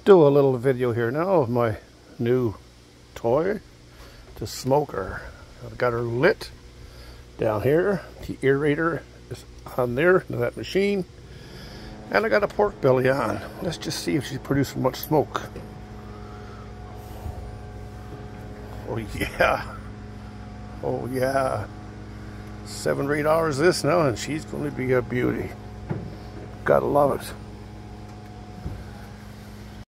do a little video here now of my new toy, the smoker. I've got her lit down here. The aerator is on there, to that machine. And I got a pork belly on. Let's just see if she's producing much smoke. Oh yeah. Oh yeah. 7 or 8 hours this now, and she's going to be a beauty. Gotta love it.